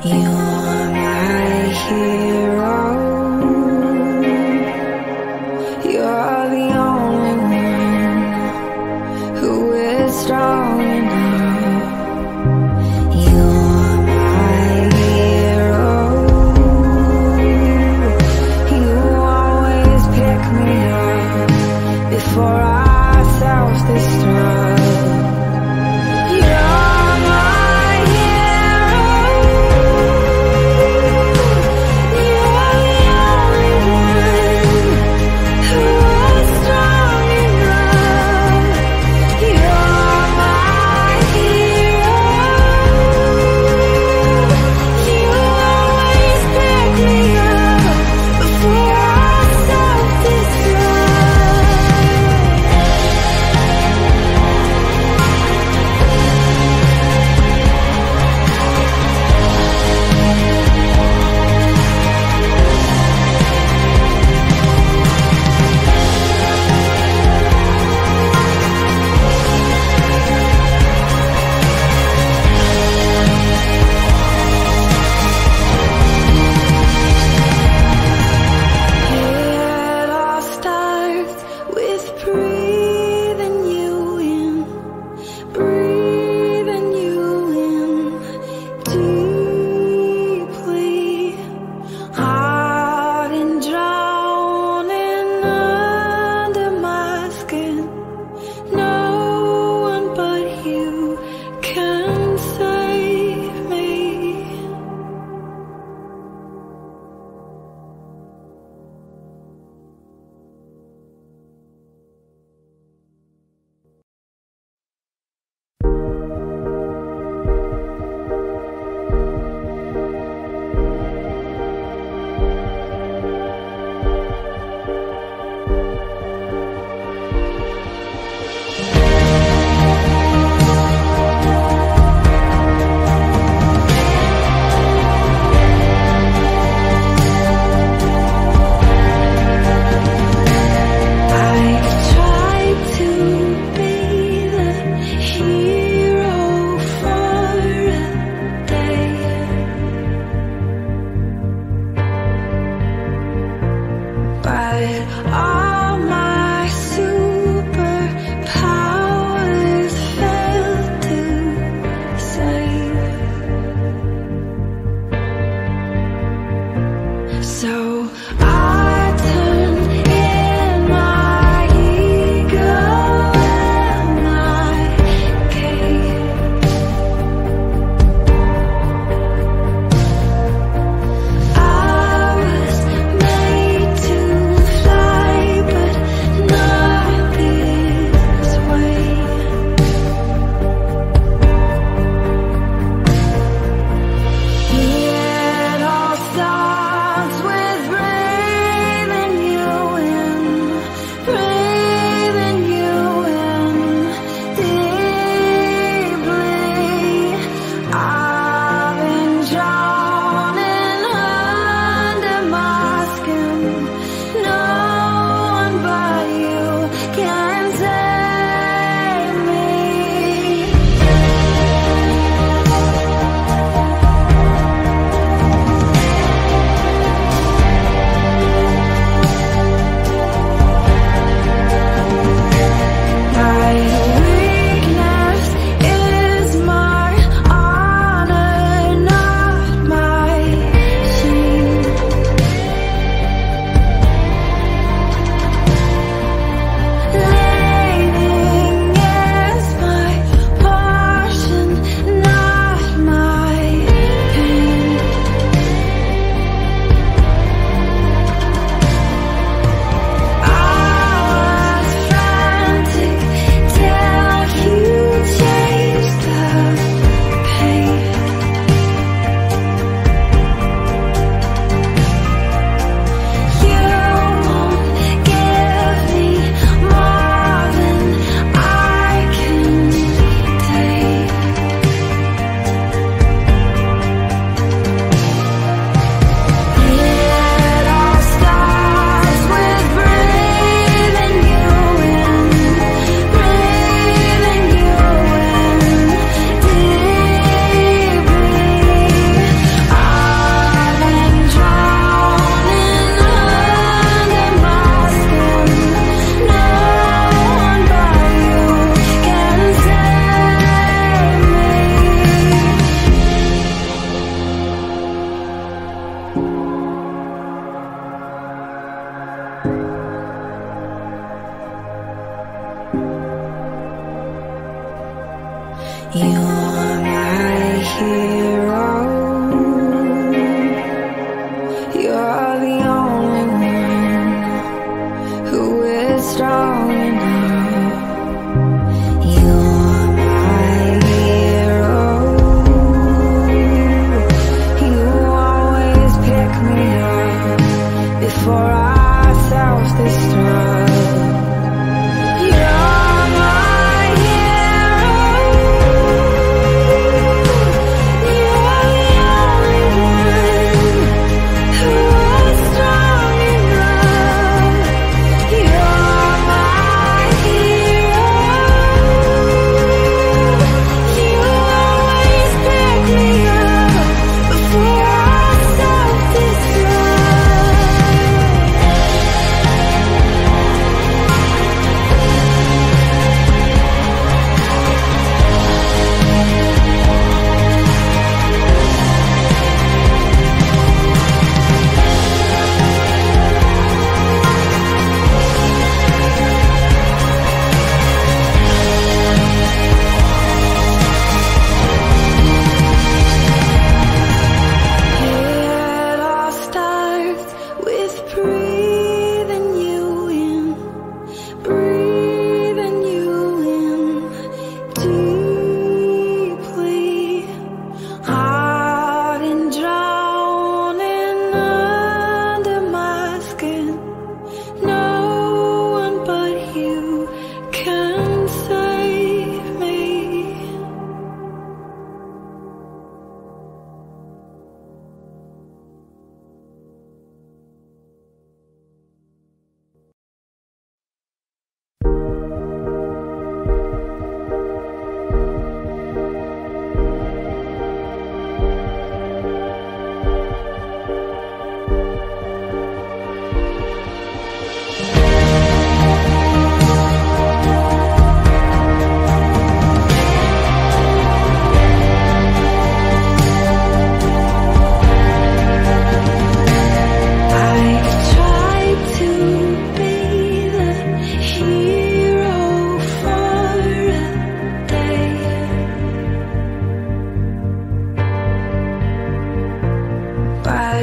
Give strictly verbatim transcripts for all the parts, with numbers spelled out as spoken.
You're my hero. You're the only one who is strong enough. You're my hero. You always pick me up before I self-destruct. You're my hero. You're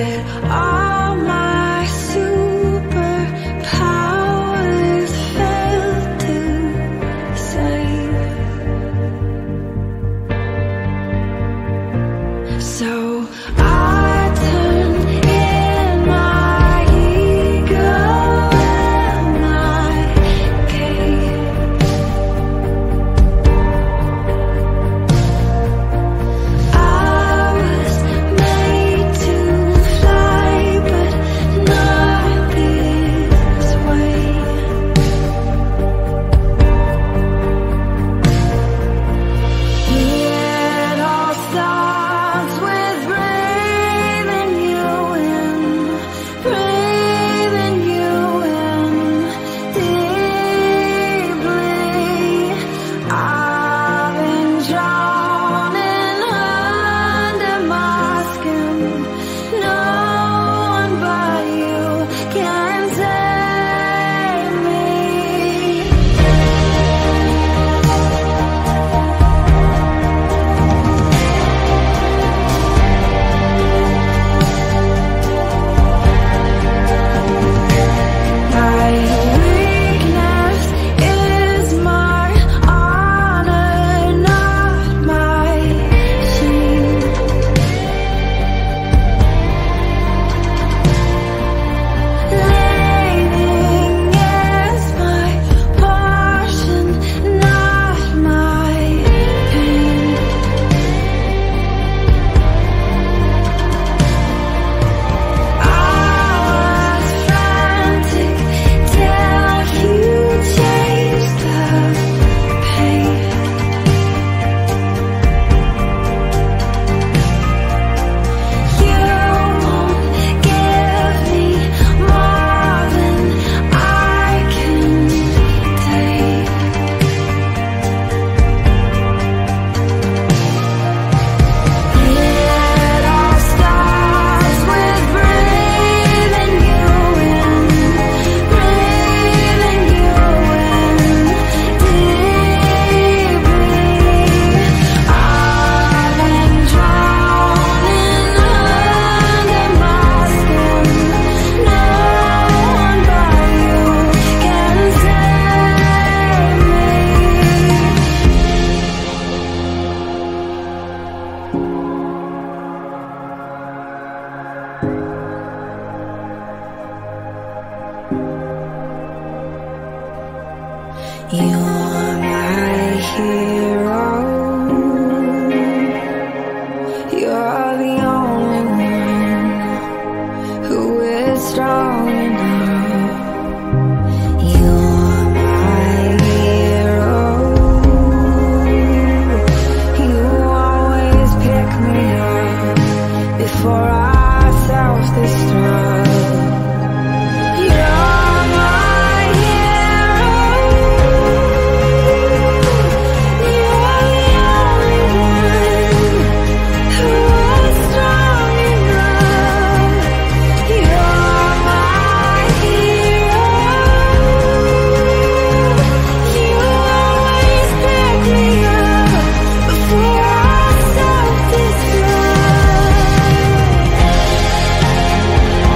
all my superpowers failed to save. So I turned in my ego and my cave. I was made to fly, but not this way. It all starts with breathing you in, breathing you in deeply. I've been drowning under my skin. No one but you can save me. My weakness is my honor, not my shame. Leaning is my portion, not my pain. I was frantic till you changed the pain. You won't give me more than I can take. It all starts with breathing you in, breathing you in deeply. I've been drowning under my skin. No one but you can save me. You're my hero. You're the only one who is strong enough. You're my hero. You always pick me up before I self-destruct. You're my hero. You're the only one who is strong enough. You're my hero. You always pick me up before I self-destruct.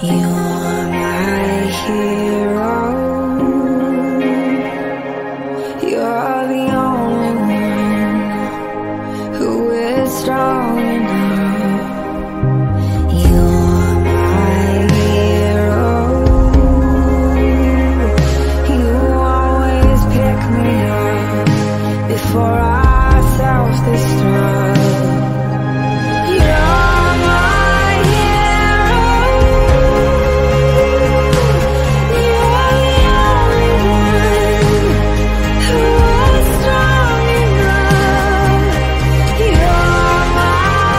You're my hero. You're the only one who is strong enough. You're my hero. You always pick me up before I self-destruct. You're my hero. You're the only one who is strong enough. You're my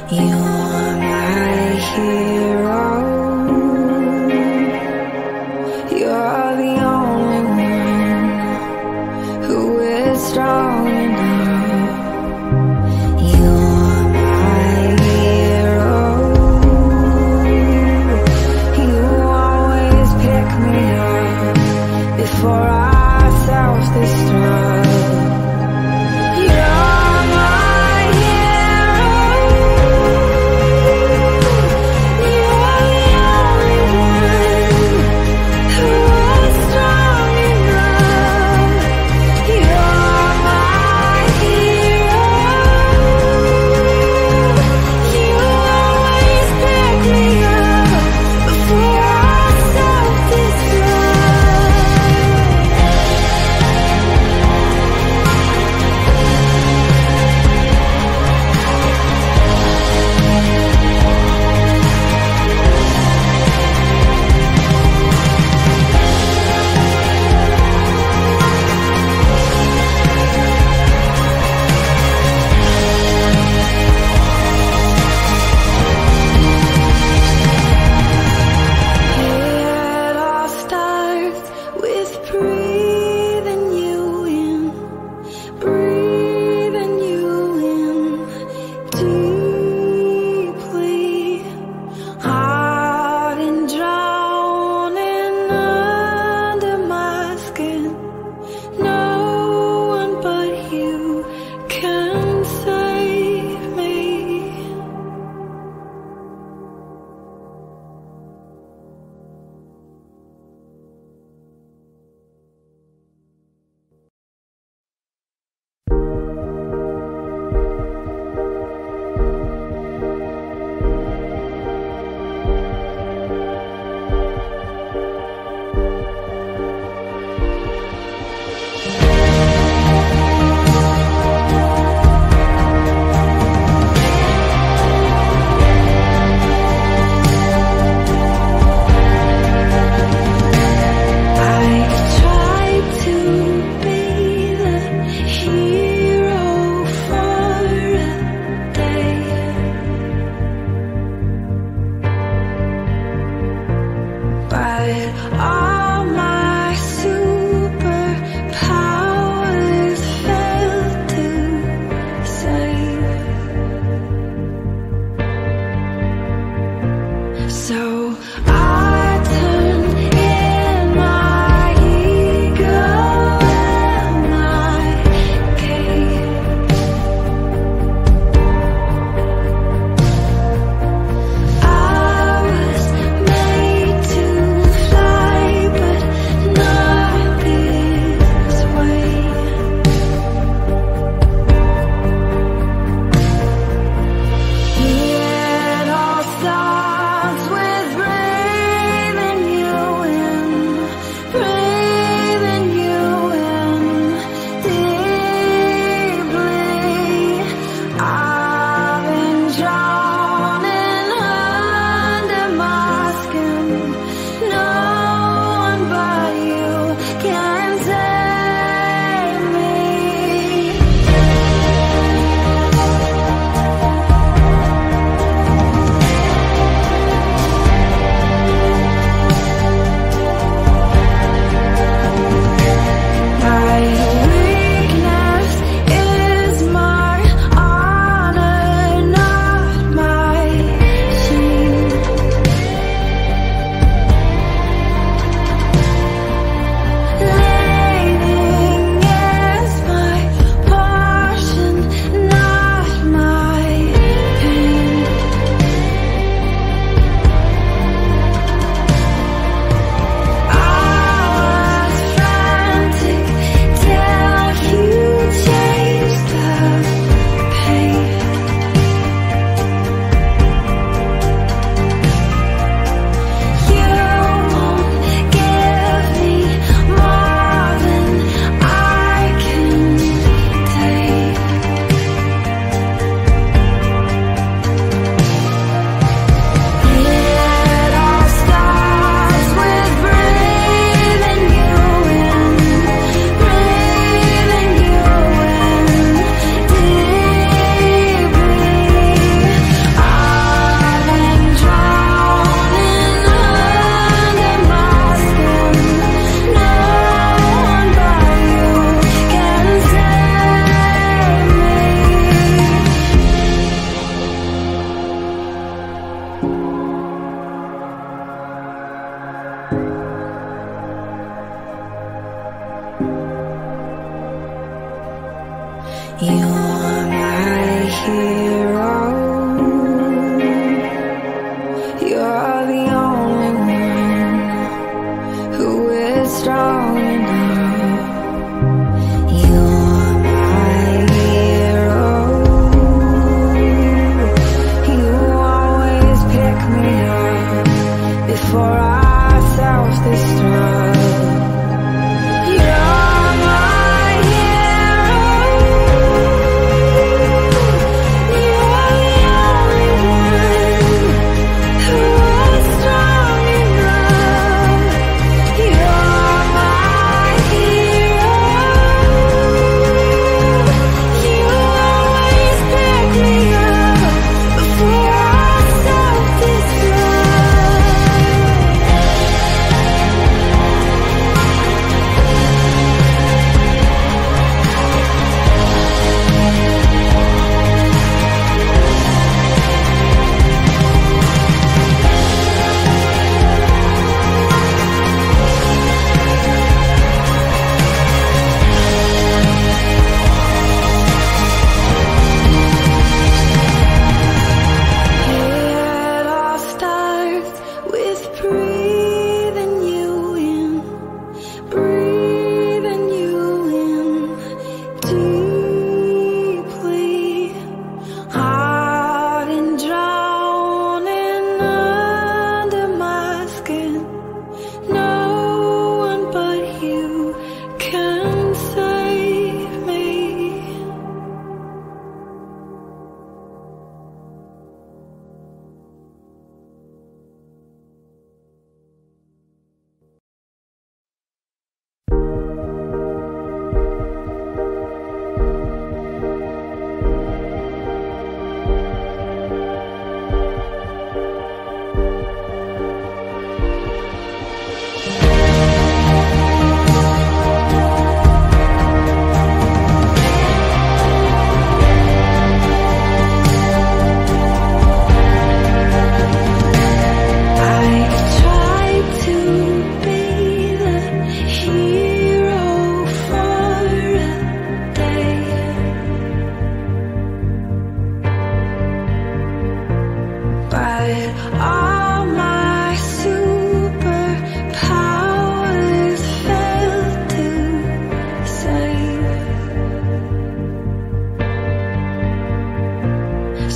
You're my hero. You're the only one who is strong enough. You're my hero. You always pick me up before I self-destruct. You're my hero. You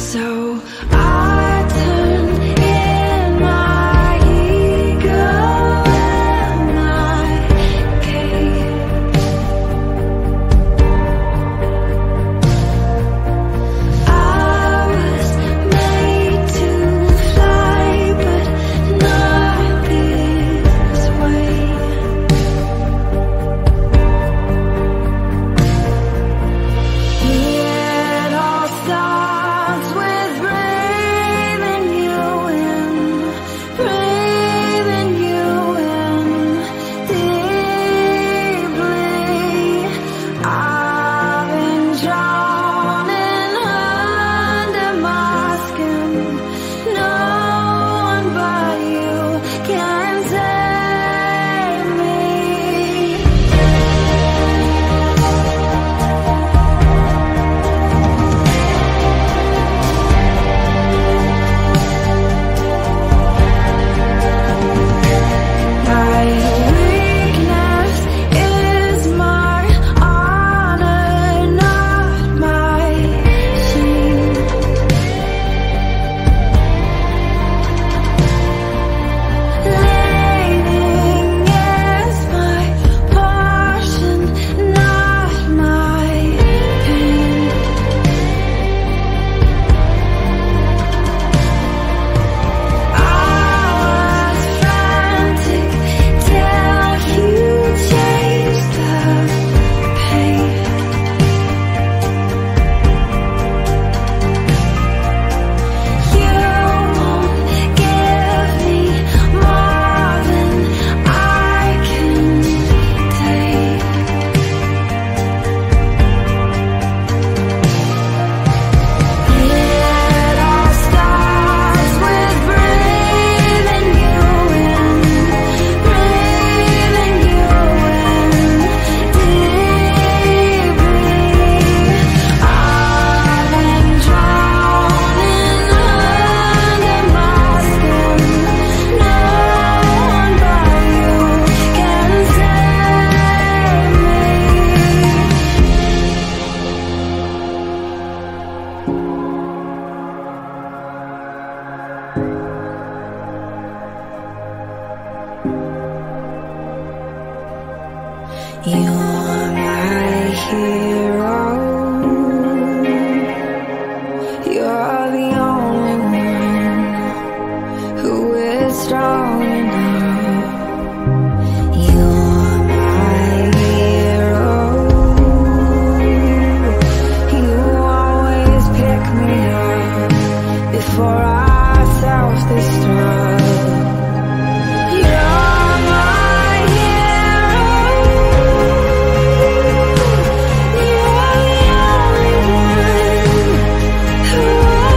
So I turn in my ego and my pain. I was made to fly, but not this way. It all starts with breathing you in, breathing you in deeply. I've been drowning under my skin. No one but you can save me. My weakness is my honor, not my shame. Leaning is my portion, not my pain. I was frantic till you changed the pain. You won't give me more than I can take. It all starts with breathing you in, breathing you in deeply. I've been drowning under my skin. No one but you can save me. You're my hero. You're the only one who is strong enough. You're my hero. You always pick me up before I self-destruct. You're my hero. You're the only one who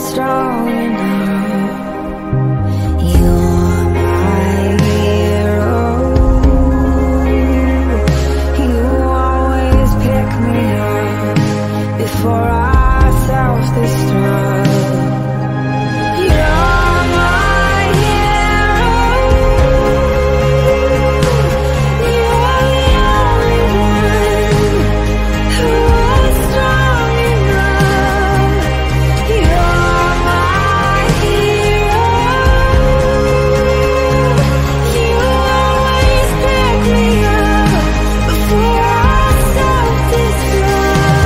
strong enough. You're my hero. You always pick me up before I self-destruct. You're my hero. You're the only one who is strong enough. You're my hero. You always pick me up before I self-destruct.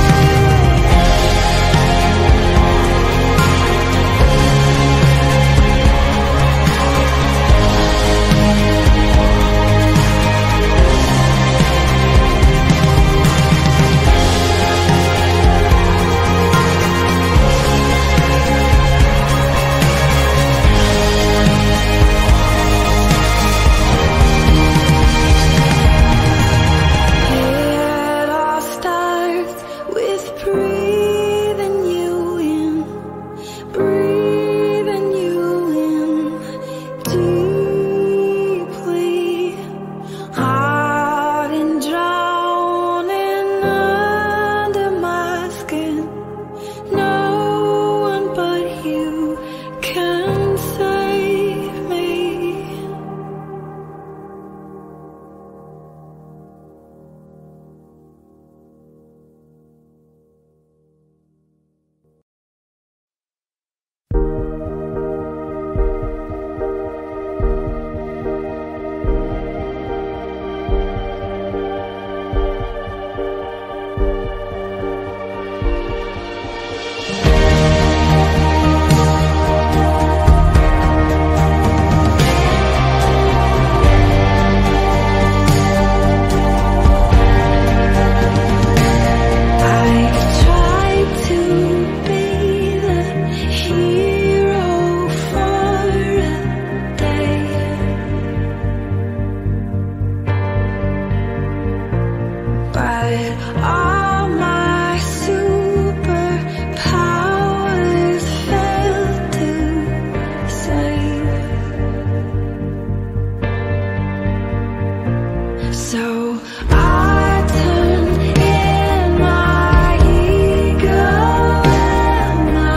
It all starts with breathing you in, breathing you in deeply, hard and drowning under my skin. No one but you can save me. I've tried to be the hero for a day, but all my superpowers failed to save. So I turned in my ego and my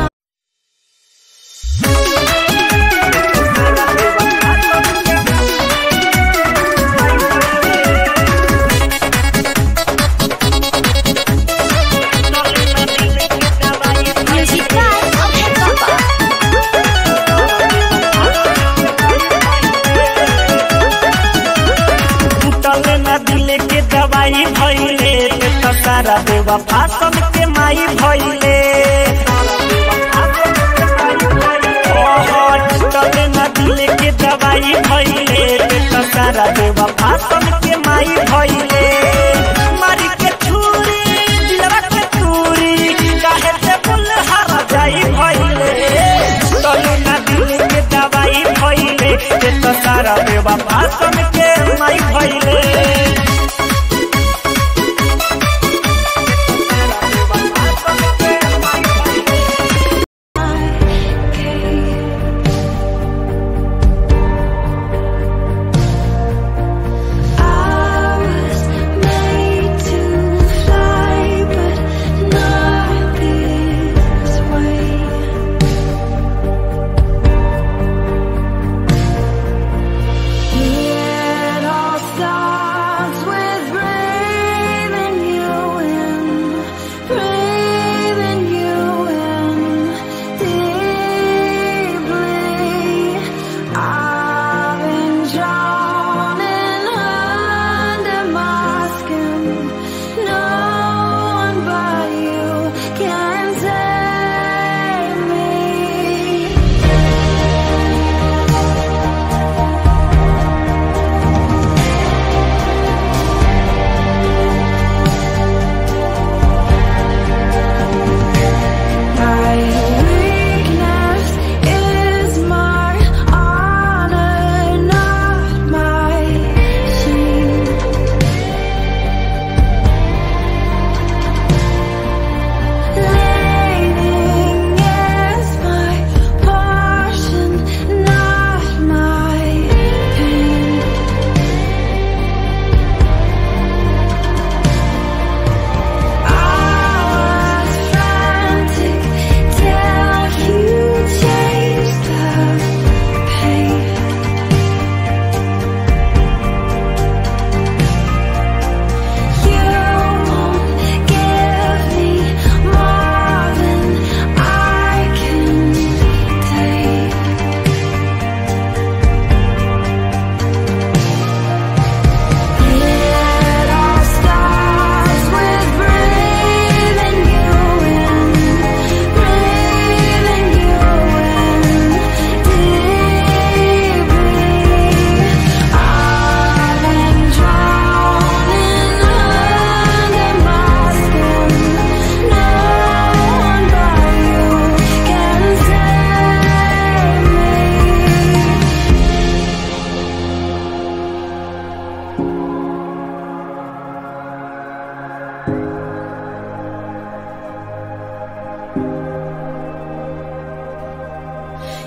Music Live of Hip Hop. टूटले न दिल के दवाई भइले तो सारा बेवफा सन के माई भइले। ओहो, टूटले न दिल के दवाई भइले तो सारा बेवफा सन के माई भइले। मारी के छुरी दिलवा के चूरी काहे से बुल हर जाई भइले। टूटले न दिल के दवाई भइले तो सारा बेवफा सन के माई भइले। Yeah.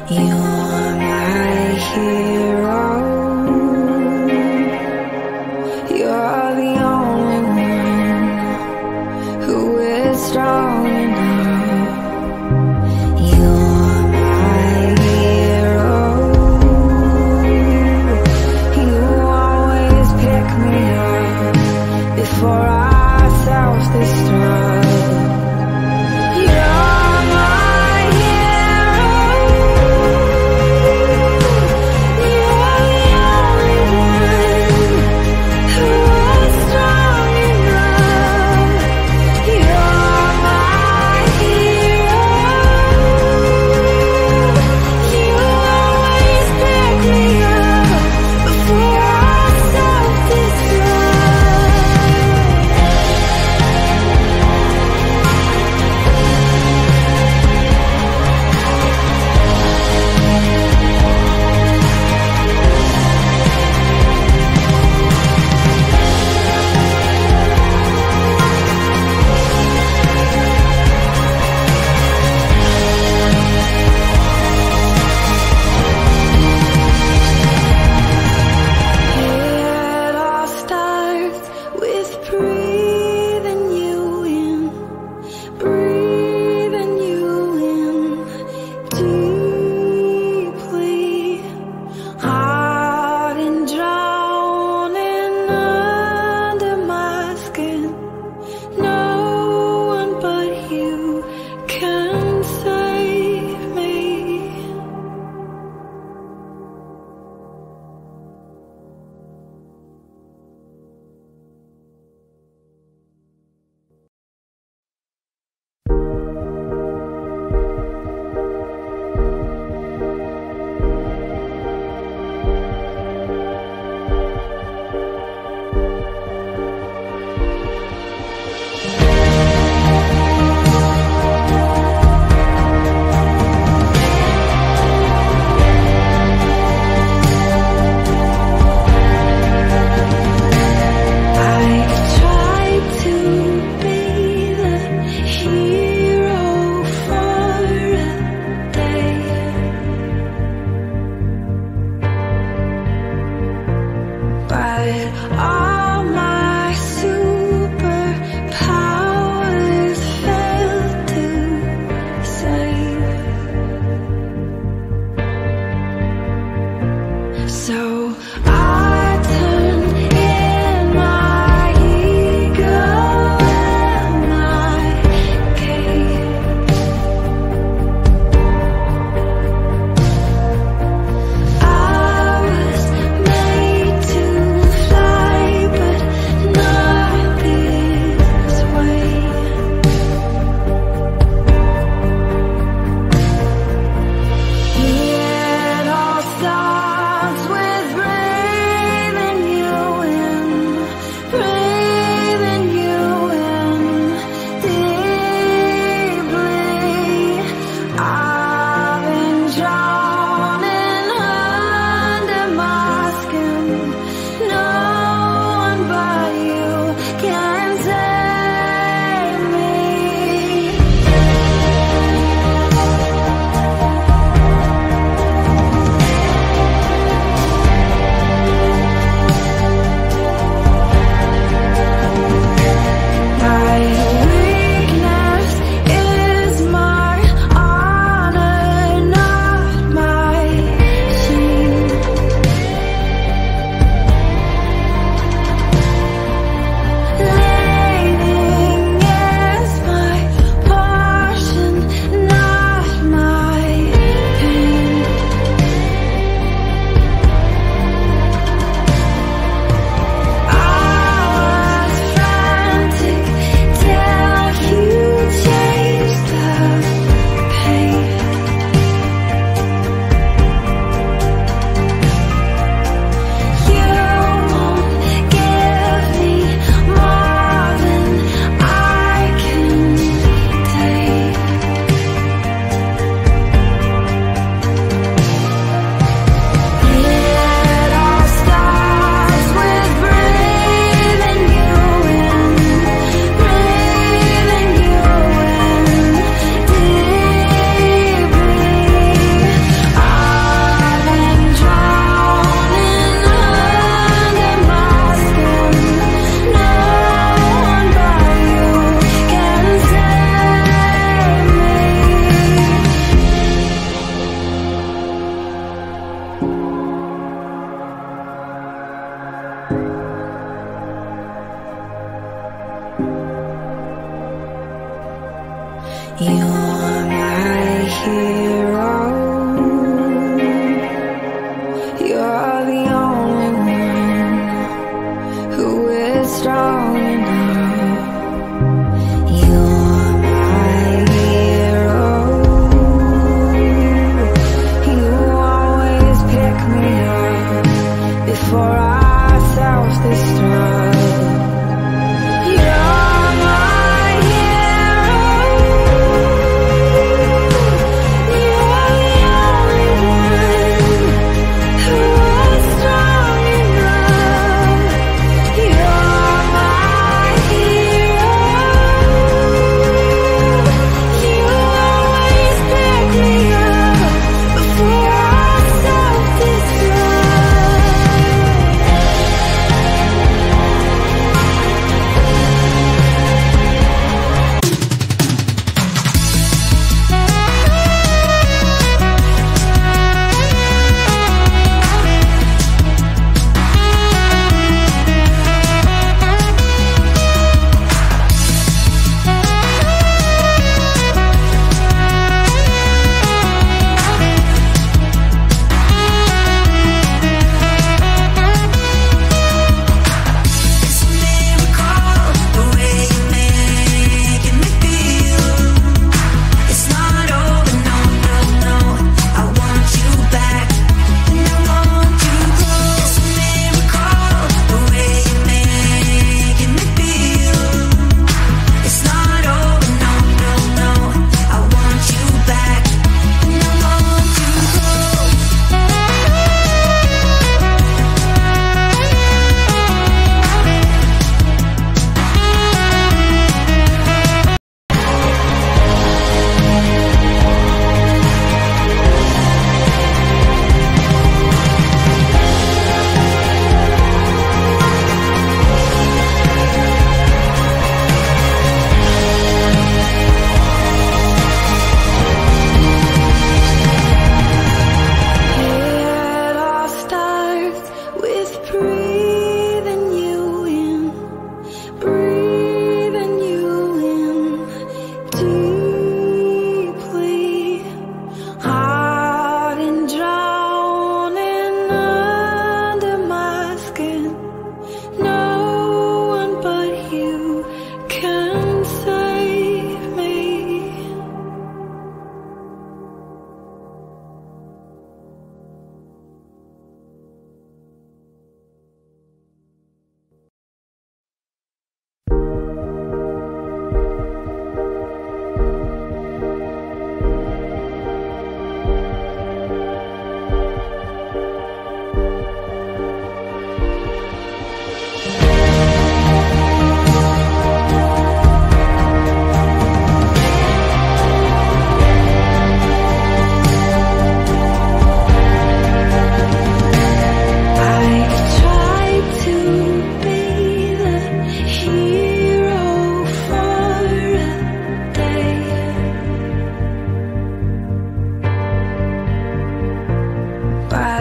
You're my hero. You're the only one who is strong enough. You're my hero. You always pick me up before I self-destruct. You're my hero.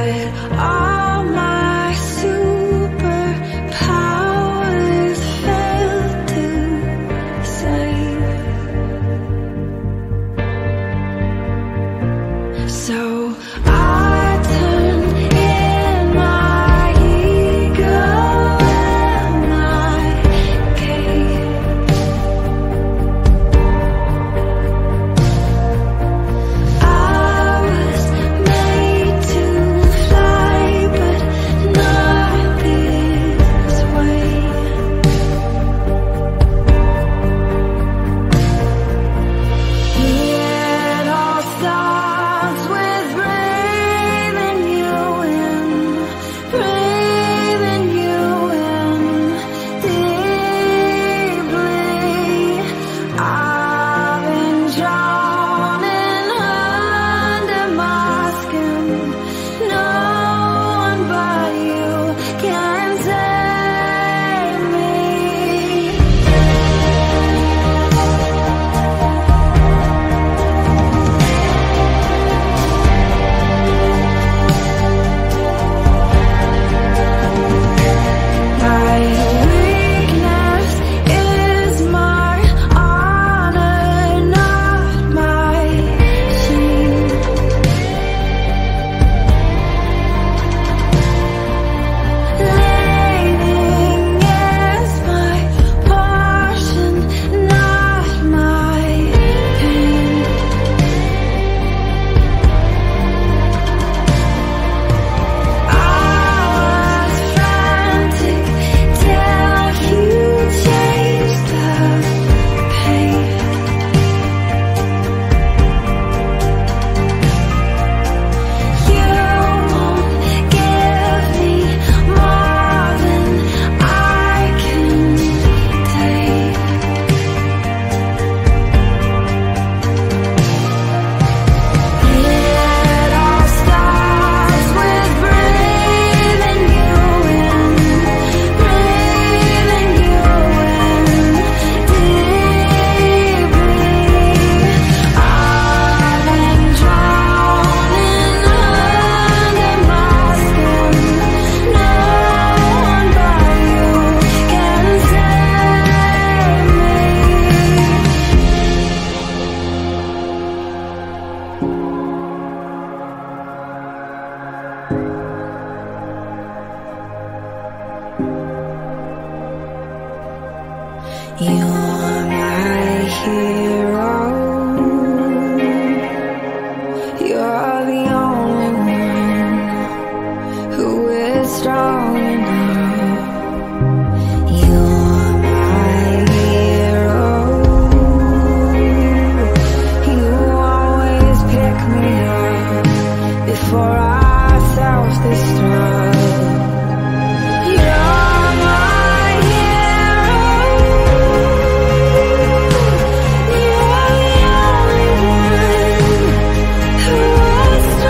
all my superpowers failed to save. So I turned in my ego and my cave. I was made to fly, but not this way. It all starts with breathing you in, breathing you in deeply. I've been drowning under my skin. No one but you can save me. My weakness is my honor, not my shame. Leaning is my portion, not my pain. I was frantic till you changed the pain. You won't give me more than I can take. It all starts with breathing you in, breathing you in deeply. I've been drowning under my skin. No one but you can save me. You're my hero. You're the only one who is strong enough. You're my hero. You always pick me up before I self-destruct. You're my hero. You're the only one who is strong.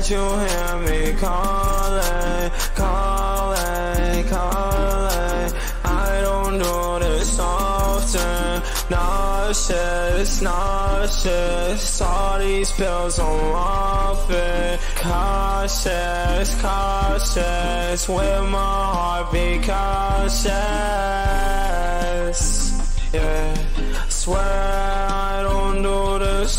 Can't you hear me calling, calling, calling? I don't do this often. Nauseous, nauseous. All these pills I'm off it. Cautious, cautious. With my heart be cautious. Yeah, swear I don't do this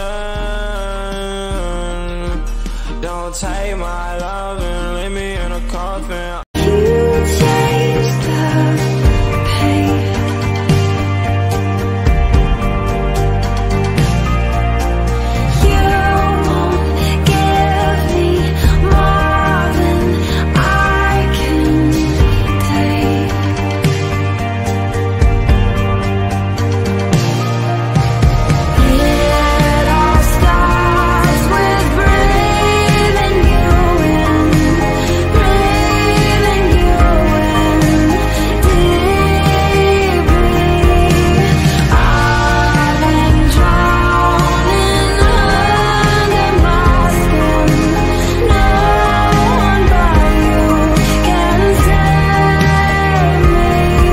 often. Don't take my love and leave me in a coffin. You changed the pain. You won't give me more than I can take. It all starts with breathing you in, breathing you in deeply. I've been drowning under my skin. No one but you can save me.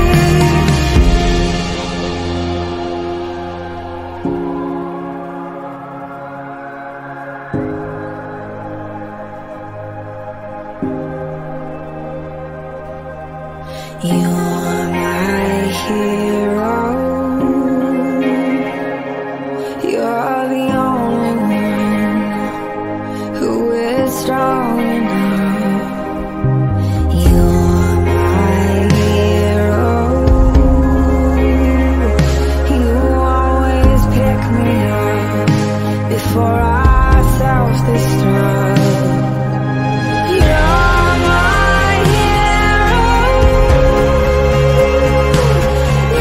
You're my hero. You're the only one who is strong enough. You're my hero. You always pick me up before I self-destruct. You're my hero.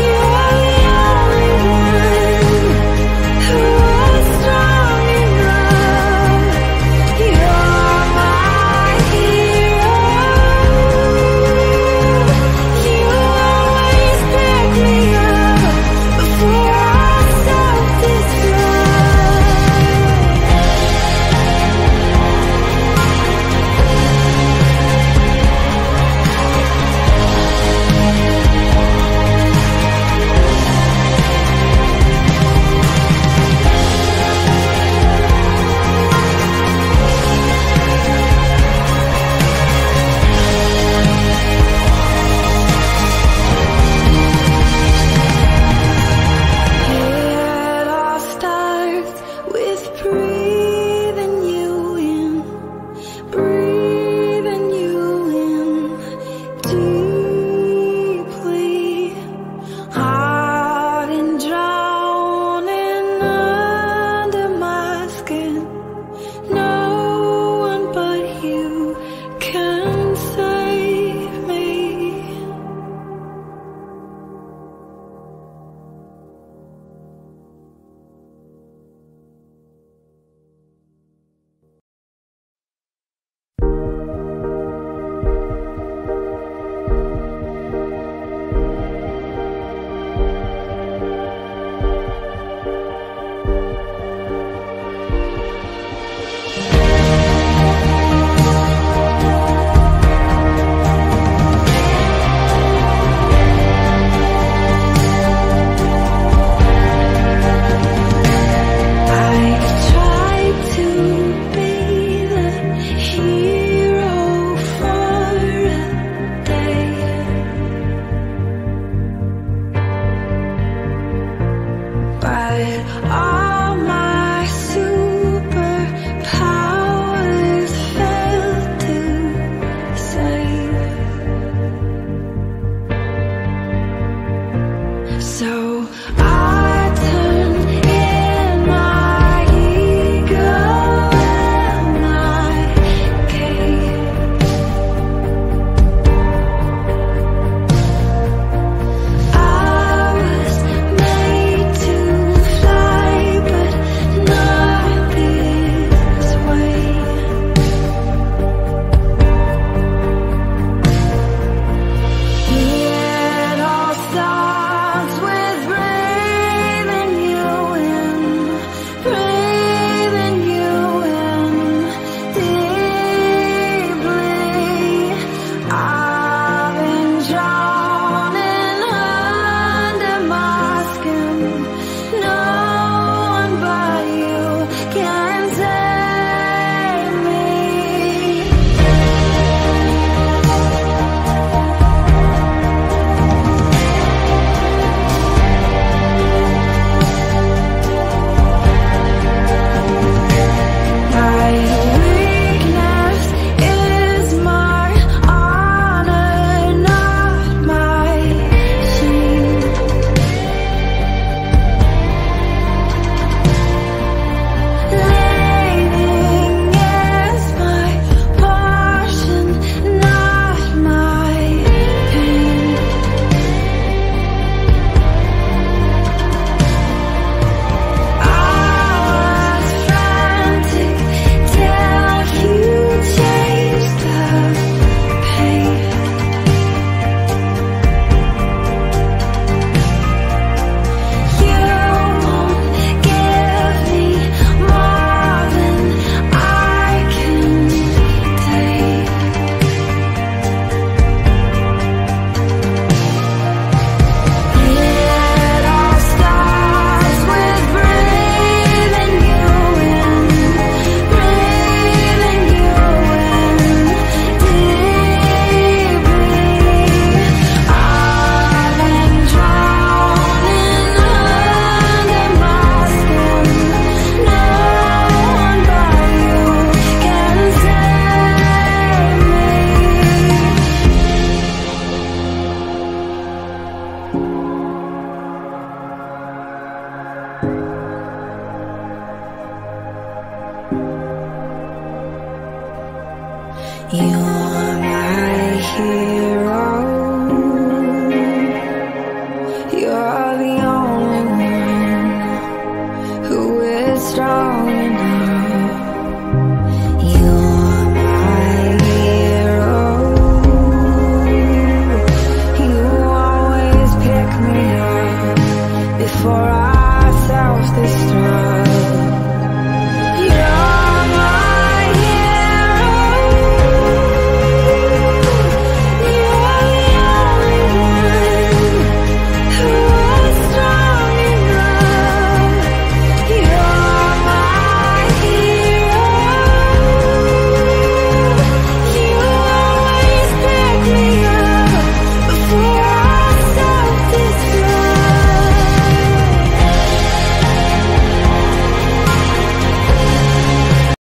You're my hero.